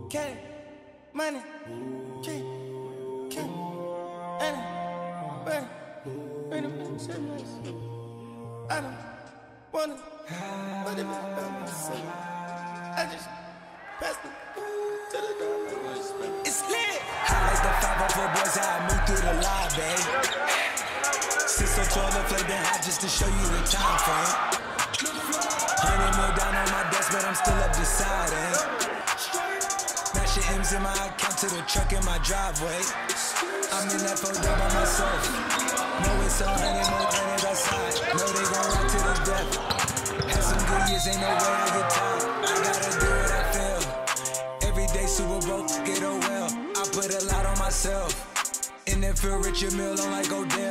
Candy, money, K, Annie, money, I don't wanna, but I just passed it to the door. It's lit. I like the 504 boys, how I move through the lobby. Sit so tall, the flame been hot just to show you the time frame. 100 mil down on my desk, but I'm still up deciding. Dash your M's in my account to the truck in my driveway. I'm in that photo by myself. Know it's 100 more hundreds outside. Know they gon' rock to the death. Had some good years, ain't no way I get tired. I gotta do what I feel. Every day Super Bowl, get oh well. I put a lot on myself. And then feel Richard Mill on like Odell.